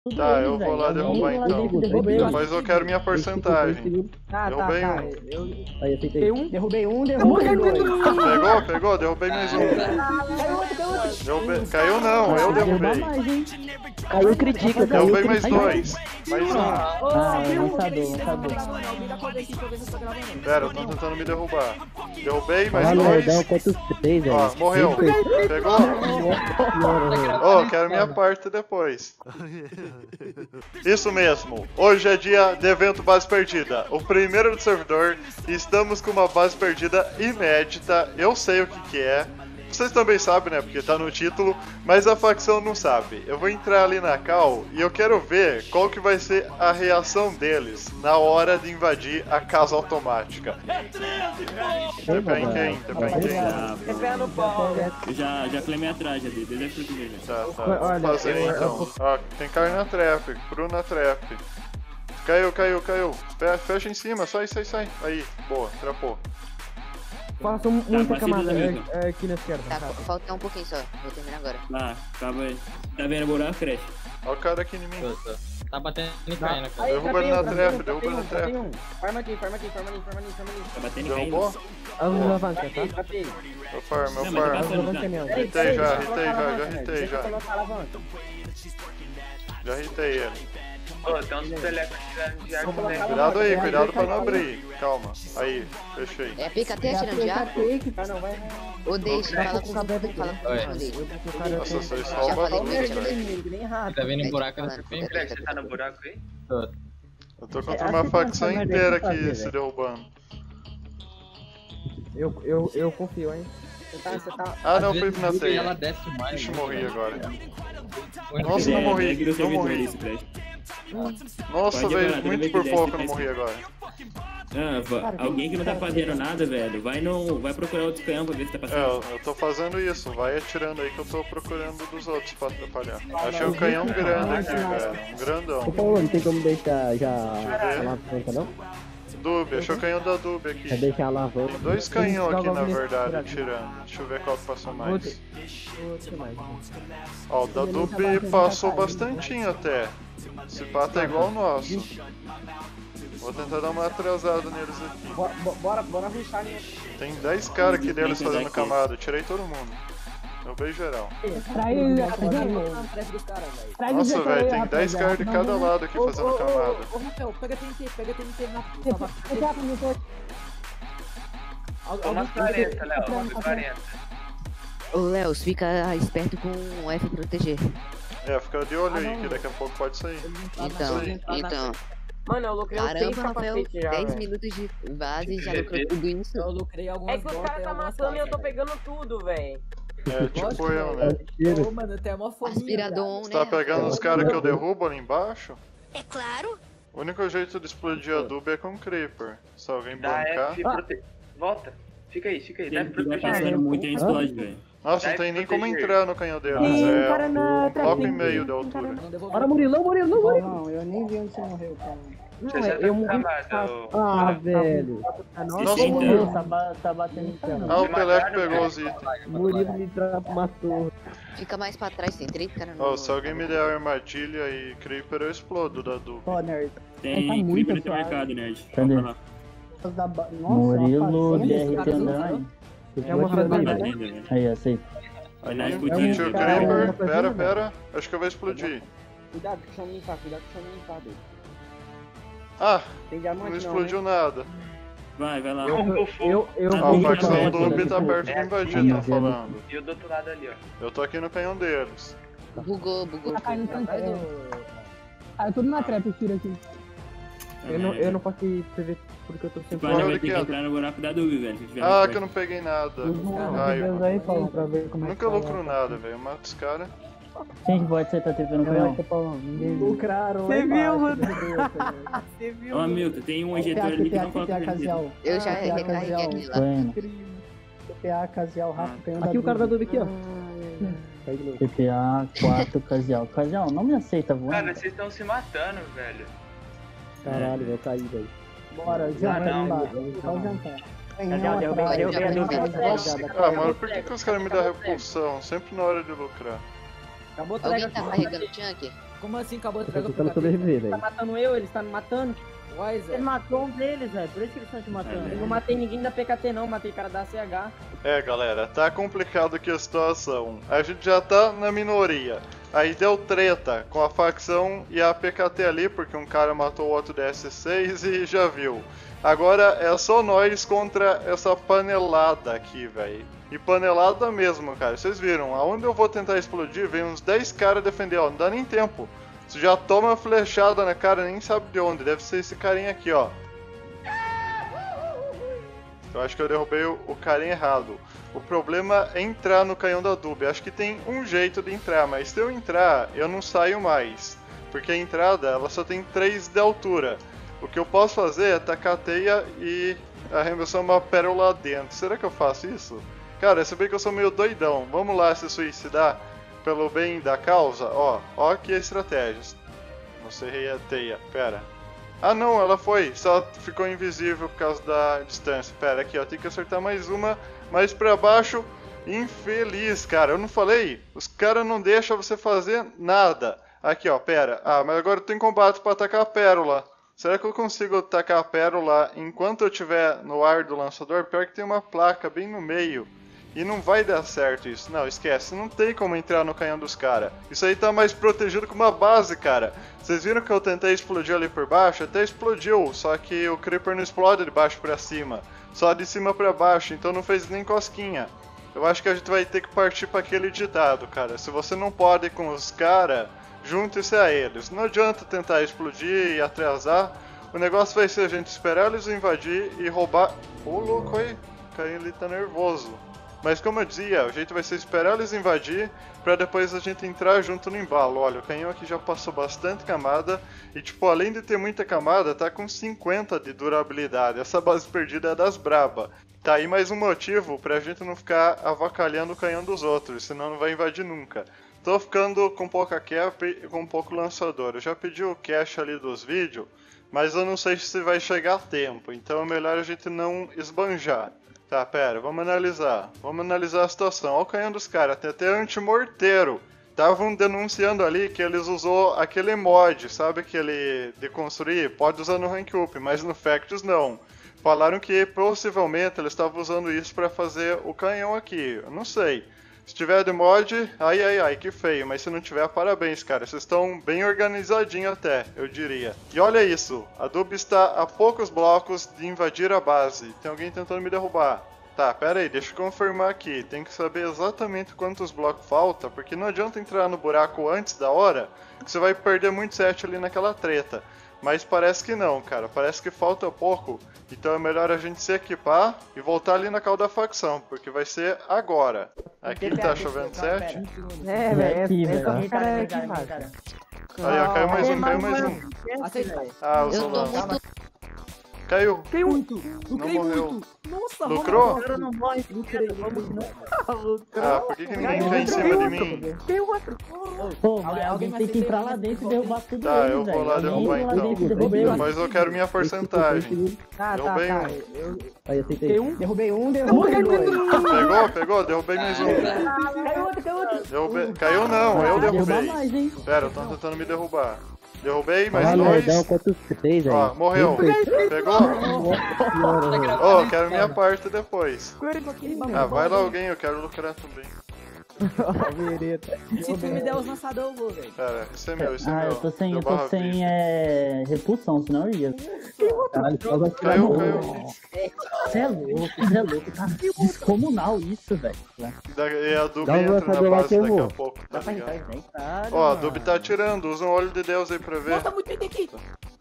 Tá, eu vou lá derrubar então. Derrubei. Depois eu quero minha porcentagem. Derrubei um. Aí, aceitei. Derrubei um, derrubei dois. Pegou, derrubei mais um. Caiu não, eu derrubei. Caiu, critica, caiu. Derrubei mais dois. Mais um. Lançador. Pera, eu tô tentando me derrubar. Derrubei mais dois. Ó, morreu. Pegou? Ô, quero minha parte depois. Isso mesmo. Hoje é dia de evento base perdida. O primeiro do servidor. E estamos com uma base perdida inédita. Eu sei o que é. Vocês também sabem, né? Porque tá no título, mas a facção não sabe. Eu vou entrar ali na cal e eu quero ver qual que vai ser a reação deles na hora de invadir a casa automática. Tepa em quem? Já clemei atrás ali, desde a fruta dele. Tá, vou fazer então. Ó, tem carne na trap, cru na trap. Caiu. Fecha em cima, sai. Aí, boa, trapou. Façam muita camada aqui na esquerda. Tá, falta um pouquinho só. Vou terminar agora. Calma aí. Tá vendo o buraco, Crash? Olha o cara aqui em mim. Tá batendo e caindo, cara. Derruba ele na trap, derruba na trap. Farma aqui. Tá batendo e caindo. Derrubou? Avança, tá? Eu farmo. Hitei já. Já hitei ele. Ô, tem uns telecos tirando de ar também. Cuidado pra não abrir. Calma. Aí, fechei. É PKT tirando de ar? Ou deixa, fala com o Nossa, vocês Já salvam falei muito, com ele, velho. Tá vendo o buraco da serpente? Você tá no buraco aí? Eu tô contra uma facção inteira aqui se derrubando. Eu confio, hein? Ah, não, fui na teia. Ela desce mais. Ixi, morri agora. Nossa, não morri. Nossa, velho, muito por pouco eu não morri agora. Alguém que não tá fazendo nada, velho, vai procurar outro canhão pra ver se tá passando. Eu tô fazendo isso, vai atirando aí que eu tô procurando dos outros pra atrapalhar. Achei um canhão grande aqui, velho, um grandão. Ô Paulo, não tem como deixar já a alavanca, não? Dub, achei o canhão da Dub aqui. Vai deixar a alavanca. Tem dois canhão aqui na verdade atirando. Deixa eu ver qual que passou mais. Ó, o da Dub passou bastantinho até. Esse pato é igual o nosso. Vou tentar dar uma atrasada neles aqui. Bora rushar neles. Tem 10 caras aqui deles fazendo camada. Tirei todo mundo. Derrubei geral. Nossa, velho, tem 10 caras de cada lado aqui fazendo camada. Ô, Rafael, pega TNT na... Toma 40, Léo, 40. Ô, Léo, fica esperto com o F proteger. Fica de olho aí, que daqui a pouco pode sair. Então. Mano, eu lucrei 6 Caramba, Rafael, capacetes já, 10 minutos de base e já lucrou tudo isso. Eu lucrei algumas. É que os caras tá matando e eu tô pegando tudo, velho. Tipo eu, né? Ô, mano, tem uma fominha. Aspirador, Você né? tá pegando os caras que eu derrubo ali embaixo? É claro. O único jeito de explodir a Dub é com Creeper. Se alguém Dá bancar... F Volta. Fica aí. Dá F Se vai proteger. passando muito, aí explode, velho. Nossa, não tem nem como entrar no canhão deles. cara na Um bloco e meio de altura. Bora, Murilão. Não, eu nem vi onde você morreu, cara. Não, Você já tá eu morri. Velho. Nossa, o Murilo. Tá batendo em cama. Ah, o Pelé que pegou os itens. Murilo me matou. Fica mais pra trás, tem 3 caras no... Ó, se alguém me der armadilha e Creeper, eu explodo da Dub. Ó, nerd. Tem creeper no teu mercado, nerd. Cadê? Vai lá. Nossa, Murilo, DRT Andrade. É uma fazenda. Aí, aceita. Vai lá, Tio explodindo. Creeper, pera. Acho que eu vou explodir. Cuidado que o chão me limpar, doido. Ah, Tem diamante não explodiu nada. Vai lá. A facção Dub tá perto de invadir, tá falando. E o do outro lado ali, ó. Eu tô aqui no canhão deles. Bugou. Ah, tudo na trap, tira aqui. Eu não posso ir PV porque eu tô sempre... Vai ter que entrar no buraco da Dub, velho. Ah, que eu não peguei nada. Deus aí, Paulo, pra ver como é que Nunca lucro nada, velho. Eu mato os caras. Quem que pode ser tá tentando canhão? Lucraram. Você viu, mano? Você viu? Ó, Milton, tem um injetor ali que não coloca casual. Eu já recarreguei aquele lá. CPA casual rápido canhão. Aqui o cara da Dub aqui, ó. CPA 4 casual. Casual, não me aceita voando. Cara, vocês estão se matando, velho. Caralho, eu caí, velho. Bora, janta, não. Só jantar. Ah, mano, por que os caras me dão repulsão? Sempre na hora de lucrar. Acabou Alguém tá carregando o tanque? Como assim acabou? Eu tô tentando sobreviver, velho. Tá matando eu, ele tá me matando. Uai, Zé. Ele matou um deles, velho. Por isso que eles estão te matando. Eu não matei ninguém da PKT não, matei cara da CH. É, galera, tá complicado aqui a situação. A gente já tá na minoria. Aí deu treta com a facção e a PKT ali, porque um cara matou o outro DS6 e já viu. Agora é só nós contra essa panelada aqui, velho. E panelada mesmo, cara. Vocês viram, aonde eu vou tentar explodir, vem uns 10 caras defender, ó. Não dá nem tempo. Você já toma flechada na cara, nem sabe de onde. Deve ser esse carinha aqui, ó. Eu acho que eu derrubei o carinha errado. O problema é entrar no canhão da Dub. Acho que tem um jeito de entrar, mas se eu entrar, eu não saio mais. Porque a entrada, ela só tem 3 de altura. O que eu posso fazer é tacar a teia e arremessar uma pérola lá dentro. Será que eu faço isso? Cara, se bem que eu sou meio doidão. Vamos lá se suicidar pelo bem da causa? Ó aqui a estratégia. Não serrei a teia, pera. Ah não, ela foi, só ficou invisível por causa da distância. Pera, aqui ó, tem que acertar mais uma, mais pra baixo. Infeliz, cara, eu não falei? Os caras não deixam você fazer nada. Aqui ó, pera. Ah, mas agora eu tenho combate pra atacar a pérola. Será que eu consigo atacar a pérola enquanto eu estiver no ar do lançador? Pior que tem uma placa bem no meio. E não vai dar certo isso. Não, esquece. Não tem como entrar no canhão dos caras. Isso aí tá mais protegido que uma base, cara. Vocês viram que eu tentei explodir ali por baixo? Até explodiu. Só que o Creeper não explode de baixo pra cima. Só de cima pra baixo. Então não fez nem cosquinha. Eu acho que a gente vai ter que partir pra aquele ditado, cara. Se você não pode com os caras, junte-se a eles. Não adianta tentar explodir e atrasar. O negócio vai ser a gente esperar eles invadir e roubar... Ô, louco aí. O cara ali tá nervoso. Mas como eu dizia, o jeito vai ser esperar eles invadir pra depois a gente entrar junto no embalo. Olha, o canhão aqui já passou bastante camada e tipo, além de ter muita camada, tá com 50 de durabilidade. Essa base perdida é das braba. Tá aí mais um motivo pra gente não ficar avacalhando o canhão dos outros, senão não vai invadir nunca. Tô ficando com pouca cap e com pouco lançador. Eu já pedi o cache ali dos vídeos, mas eu não sei se vai chegar a tempo, então é melhor a gente não esbanjar. Tá, pera, vamos analisar a situação. Olha o canhão dos caras, tem até anti-morteiro. Estavam denunciando ali que eles usou aquele mod, sabe aquele de construir? Pode usar no Rank Up, mas no Factions não. Falaram que possivelmente eles estavam usando isso pra fazer o canhão aqui, eu não sei. Se tiver de mod, ai, que feio, mas se não tiver, parabéns, cara. Vocês estão bem organizadinhos até, eu diria. E olha isso, a Dub está a poucos blocos de invadir a base. Tem alguém tentando me derrubar. Tá, pera aí, deixa eu confirmar aqui. Tem que saber exatamente quantos blocos falta, porque não adianta entrar no buraco antes da hora, que você vai perder muito set ali naquela treta. Mas parece que não, cara. Parece que falta pouco. Então é melhor a gente se equipar e voltar ali na calda da facção, porque vai ser agora. Aqui tá chovendo 7. É, velho. Aí, ó, caiu mais um. Ah, o Solano. Caiu. Não morreu. Nossa, lucrou? O cara não morre. Ah, por que ninguém cai em cima de mim? Tem outro. Pô, mas alguém tem que entrar lá dentro e derrubar tudo. Tá, eu vou lá derrubar então. Mas eu quero minha porcentagem. Derrubei um. Aí, aceitei. Derrubei um, derrubei dois. Pegou? Derrubei mais um. Caiu outro. Caiu não, eu derrubei. Mais, hein? Pera, estão tentando me derrubar. Derrubei, mais Olha, dois. dá um quanto 3, velho. Ó, morreu. Pegou? Ô, quero minha parte depois. Ah, vai lá alguém, eu quero lucrar também. Se tu me der os lançadores, eu vou, velho. Cara, esse é meu, esse é meu. Eu tô sem repulsão, senão eu ia. Caralho, Caiu. Você é louco, tá descomunal isso, velho. E a Dub entra na base daqui a pouco, tá ligado? Ó, a Dub tá atirando, usa um olho de Deus aí pra ver. Nossa, muito bem aqui.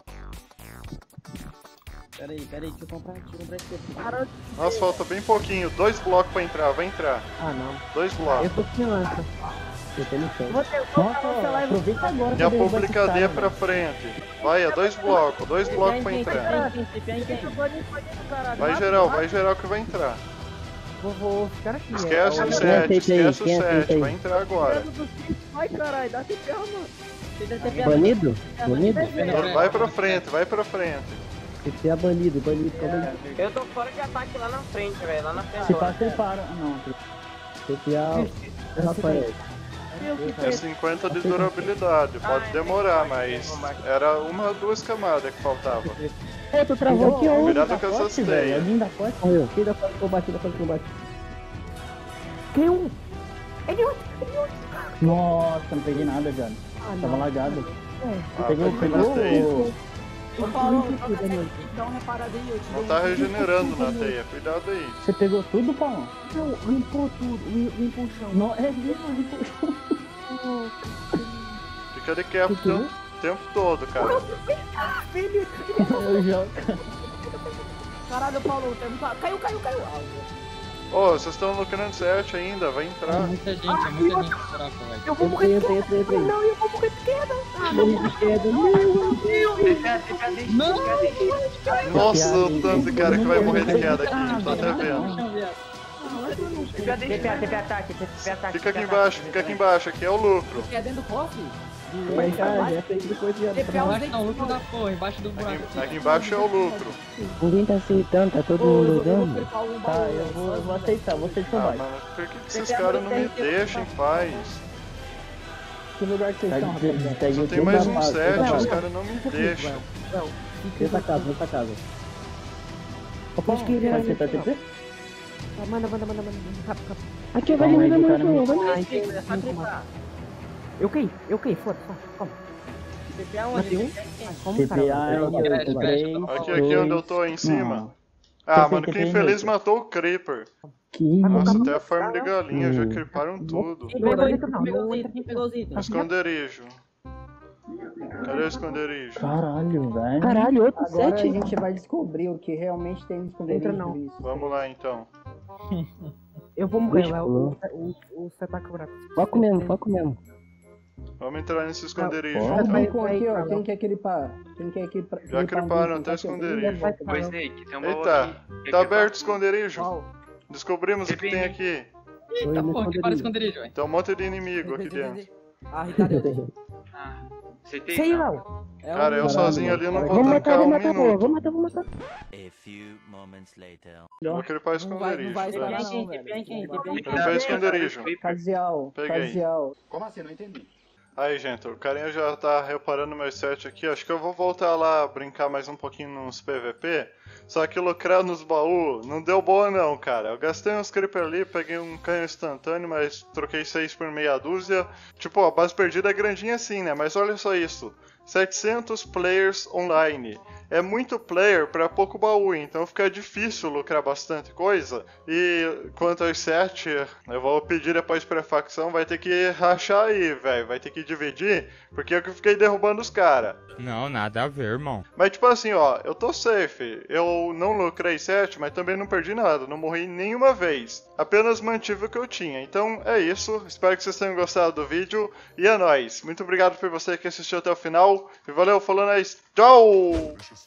Peraí, deixa eu comprar aqui. Nossa, falta bem pouquinho, 2 blocos pra entrar, vai entrar. Ah, não. 2 blocos. Eu tô sem lança. Eu tô no chão. Nossa, aproveita agora. E a publica D pra frente. Vai, é 2 blocos pra entrar. Vai geral que vai entrar. Vou ficar aqui. Esquece o 7, vai entrar agora. Vai, caralho, dá TPA, mano. Banido? Vai pra frente. TPA banido, Eu tô fora de ataque lá na frente, velho. Lá na frente. Se passa, ele para. Não, TPA. Rafael. É 50 de durabilidade, pode demorar, mas era 1 ou 2 camadas que faltava. Pô, tu travou aqui, ó. Cuidado com essas teias. Alguém da forte? Morreu. Quem da forte que eu bati, Tem um. Nossa, não peguei nada, John. Tava lagado. Pegou Ô, Paulo, dá uma reparada aí, eu te Não tá regenerando na teia, cuidado aí. Você pegou tudo, Paulo? Não, limpou tudo, limpou o chão. Não, é mesmo, limpou o chão. Fica de cap o tempo todo, cara. Eu jogo. Caralho, Paulo, caiu. Ô, vocês estão no Crânio 7 ainda, vai entrar. É muita gente no buraco, velho. Eu vou morrer de queda. Não, eu vou morrer de queda. Nossa, o tanto de cara que vai morrer de queda aqui, tô até vendo. TP ataque. Fica aqui embaixo, aqui é o lucro. É dentro do cofre? Vai, cara, já fez depois de Embaixo não, o lucro da porra, embaixo do buraco. Aqui embaixo é o lucro. Ninguém tá aceitando, tá todo mundo dando. Tá, Eu vou aceitar, vou ser de Ah, combate. mano, por que esses caras não me deixam em paz? Que lugar que vocês estão, rapaziada? Só tem mais um 7, os caras não me deixam. Nessa casa. Opa, Vai ser TP? Manda. Rápido. Aqui, vai Eu caí, foda-se. Calma. TP aonde? Como, cara? Aqui onde eu tô, em cima. Ah, mano, que infeliz matou o Creeper. Nossa, até a farm de galinha, já creeparam tudo. Quem pegou os itens? Esconderijo. Cadê o esconderijo? Caralho, velho. Caralho, outro Agora 7. a gente vai descobrir o que realmente tem no esconderijo. Entra não. Vamos lá então. Eu vou morrer, o Setaca Buraco. Foco mesmo. Vamos entrar nesse esconderijo Não, então. Vem com aqui, ó. Quem quer equipar? Já creparam até o esconderijo. Oi, Snake, tem um baú Eita, aqui. tá aberto o esconderijo. Descobrimos o que tem aqui. Eita porra, que para esconderijo, velho. Tem um monte de inimigo aqui dentro. Ah, Ricardo. Ah, aceitei. Sei, não. Léo. Cara, eu sozinho ali não vou Vou matar, tancar um minuto. vou matar. Vou crepar o Não vai esconderijo. esperar Tá? não, velho. Crepar o esconderijo. Casial. Peguei. Como assim? Não entendi. Aí, gente, o carinha já tá reparando meus set aqui. Acho que eu vou voltar lá brincar mais um pouquinho nos PVP. Só que lucrar nos baús não deu boa não, cara. Eu gastei uns creeper ali, peguei um canhão instantâneo, mas troquei 6 por meia dúzia. Tipo, a base perdida é grandinha assim, né? Mas olha só isso. 700 players online. É muito player para pouco baú, então fica difícil lucrar bastante coisa. E quanto aos 7, eu vou pedir depois pra facção, vai ter que rachar aí, velho. Vai ter que dividir, porque eu que fiquei derrubando os caras. Não, nada a ver, irmão. Mas tipo assim, ó, eu tô safe. Eu não lucrei 7, mas também não perdi nada. Não morri nenhuma vez. Apenas mantive o que eu tinha. Então é isso. Espero que vocês tenham gostado do vídeo. E é nóis. Muito obrigado por você que assistiu até o final. E valeu, falou nóis. Tchau!